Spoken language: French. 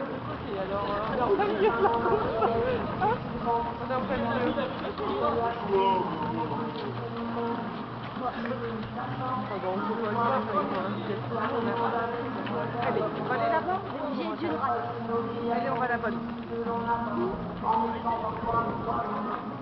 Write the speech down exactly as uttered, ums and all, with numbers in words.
Ok, alors euh, on est en plein milieu de la course. Hein, on est en plein milieu. Ah bon, on peut pas le voir, mais il faut un petit peu. Allez, on va aller là-bas. J'ai dû le rater. Allez, on va là-bas.